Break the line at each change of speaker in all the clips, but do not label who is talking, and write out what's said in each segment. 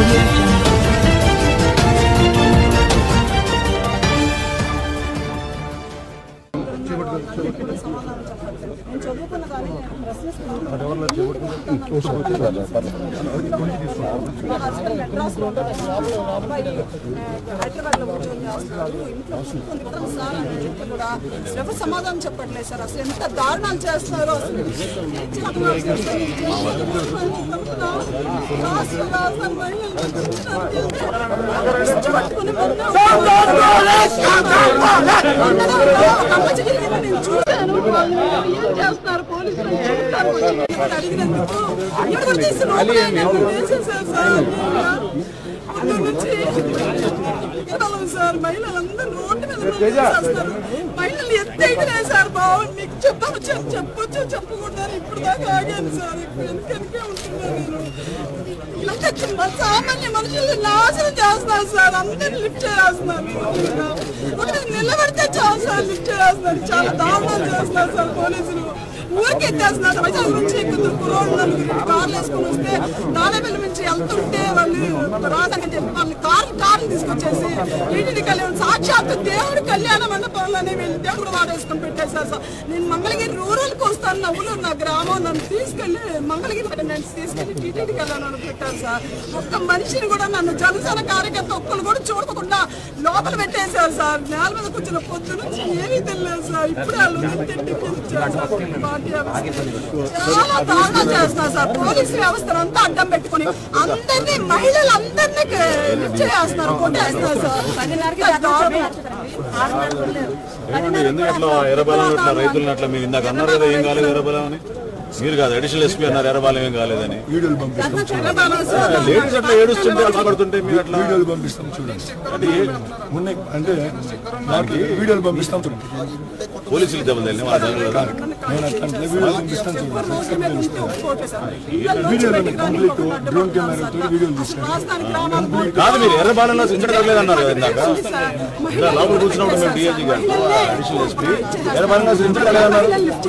audio jungle.
సమాధానం చెప్పట్లేదు sir. అసలు ఎంత దారుణాలు చేస్తున్నారో అసలు చూశాను. ఏం చేస్తున్నారు పోలీసులు అడిగినందుకు సార్ మహిళలందరూ రోడ్డు మీద మహిళలు ఎత్తైతే సార్ బాగుంది మీకు చెప్పవచ్చు చెప్పొచ్చు చెప్పకూడదని ఇప్పుడు దాకా ఆగాను సార్. ఇప్పుడు ఎందుకంటే ఉంటున్నాను నేను. సామాన్య మనుషుల్ని నాశనం చేస్తున్నారు సార్. అందరినీ లిఫ్ట్ చేస్తున్నారు. ఒకటి నిలబడితే చాలా సార్ లిఫ్ట్ చేస్తున్నారు. చాలా దారుణాలు చేస్తున్నారు సార్ పోలీసులు. ఊరికి ఎత్తేస్తున్నారు. వైజాగ్ నుంచి కురోళ్ళు కార్లు వేసుకుని వస్తే దానేపల్లి నుంచి వెళ్తుంటే వాళ్ళు రాదని చెప్పి వాళ్ళని కార్లు తీసుకొచ్చేసి ఇంటికి కళ్యాణం సాక్షాత్ దేవుడి కళ్యాణ మండపంలోనే వీళ్ళు దేవుడు వాడేసుకొని పెట్టేశారు సార్. నేను మంగళగిరి రూరల్కి వస్తాను. నవ్వులు నా గ్రామం నన్ను తీసుకెళ్ళి మంగళగిరి తీసుకెళ్ళి టీటీడీ కళ్యాణం పెట్టారు సార్. ఒక్క మనిషిని కూడా నన్ను జనసేన కార్యకర్త ఒక్కరు కూడా చూడకుండా లోపల పెట్టేశారు సార్. నేల మీద కూర్చున్న పొద్దు నుంచి ఏమీ తెలియదు సార్. ఇప్పుడే వాళ్ళు చాలా దారుణం చేస్తున్నారు సార్. పోలీసు వ్యవస్థను అంతా అడ్డం పెట్టుకుని అందరినీ మహిళలందరినీ చేస్తున్నారు, కొట్టేస్తున్నారు సార్.
ఎందుకు ఎర్రబలం రైతులను అట్లా మీరు ఇందాక అన్నారు కదా ఏం కాలేదు ఎర్రబలం అని. మీరు కాదు అడిషనల్ ఎస్పీ అన్నారు ఎర్రబాలెం ఏం కాలేదని. లేడీస్ అట్లా ఏడుస్తుంటే అట్లా పడుతుంటే మీరు అట్లా
వీడియోలు పంపిస్తాం చూడండి. అంటే నాకు వీడియోలు పంపిస్తాం చూడండి.
పోలీసులు దెబ్బలు తెలియదు వాళ్ళ దగ్గర
నేను అట్లా వీడియోలు పంపిస్తాను చూడండి. వీడియోలు కంప్లీట్ డ్రోన్ కెమెరాతో వీడియోలు తీస్తాను.
కాదు మీరు ఎర్రబాలెంలో ఇంటర్ తగ్గలేదన్నారు కదా ఇందాక. ఇలా లోపల కూర్చున్నప్పుడు మేము డిఐజీ గారు అడిషనల్ ఎస్పీ ఎర్రబాలెంలో ఇంటర్ తగ్గలేదన్నారు.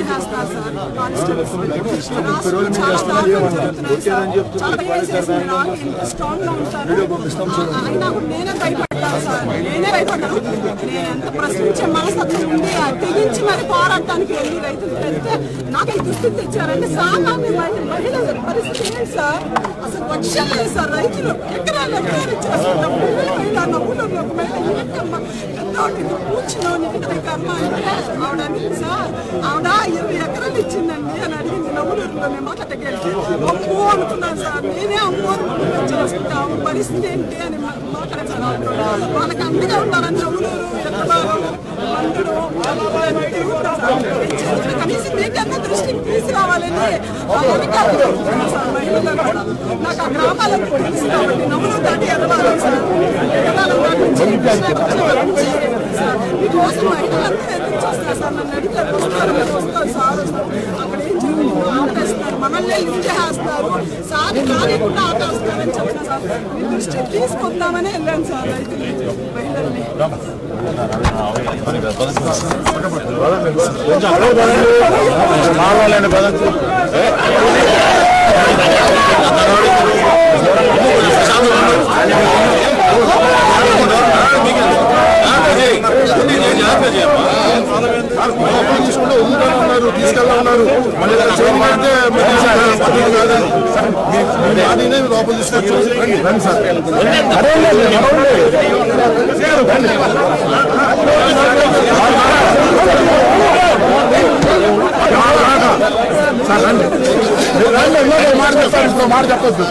వీడియో పంపిస్తాం
నేనే భయపడ్డాను సార్. నేనే భయపడ్డాను. నేను ఎంత ప్రశ్నించే మనస్తత్వం ఉంది తెగించి మరి పోరాటానికి వెళ్ళి రైతులు పెడితే నాకు ఈ దుస్థితి తెచ్చారంటే సామాన్య మహిళల పరిస్థితి ఏంటి సార్? అసలు పక్షం లేదు సార్. రైతులు ఎకరాలు ఇచ్చేస్తున్నారు. నవ్వులు ఒక మహిళ కూర్చున్నావు నీటి కర్మ అంటే ఆవిడ అనింది సార్. ఆవిడ 20 ఎకరాలు ఇచ్చిందండి అని అడిగింది. నవ్వులూరులో మేము మాట్లాడగలిగి అమ్మో అనుకున్నాను సార్. నేనే అమ్మో చేసుకుంటా ఆవిడ పరిస్థితి ఏంటి అని మాట్లాడాను. వాళ్ళకి అంతగా ఉంటారని నవ్వులూరు ఎత్తబారం మందుడు కనీసం మీకన్నా దృష్టికి తీసుకురావాలని సార్ మహిళలు కూడా నాకు ఆ గ్రామాలకు తెలుసు కాబట్టి నవ్వులు దాటి ఎత్తబారం సార్ మీకోసం మహిళలంతా ఎదురు చూస్తారు సార్. నన్ను అడిగారు వస్తారు సార్ అక్కడ ఏం చేయాలి ఆపేస్తున్నారు. మనల్ని లిఫ్ట్ చేస్తారు సార్ కాలేకుండా ఆపేస్తారని చెప్పిన సార్. మీ దృష్టికి తీసుకొద్దామని వెళ్ళాను సార్ రైతులు మహిళల్ని.
తీసుకుంటే ఉన్నారు తీసుకెళ్ళా ఉన్నారు. మళ్ళీ లోపల తీసుకొచ్చి మాట చెప్తారు. ఇప్పుడు మాట చెప్పొద్దు.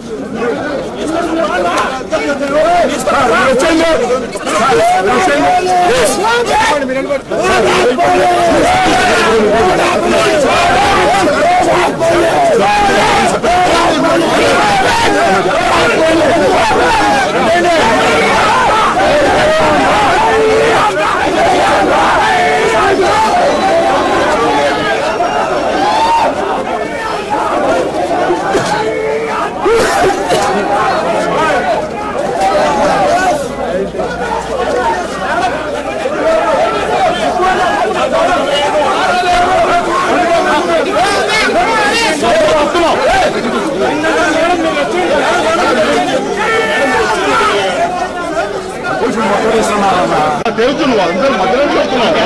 తెలుసు నువ్వు అందరూ మధ్యలో చెప్తున్నావు.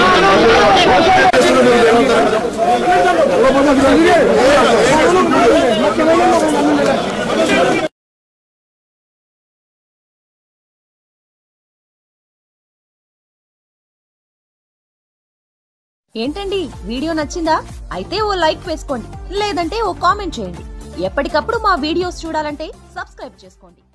ఏంటండి వీడియో నచ్చిందా? అయితే ఓ లైక్ వేసుకోండి, లేదంటే ఓ కామెంట్ చేయండి. ఎప్పటికప్పుడు మా వీడియోస్ చూడాలంటే సబ్స్క్రైబ్ చేసుకోండి.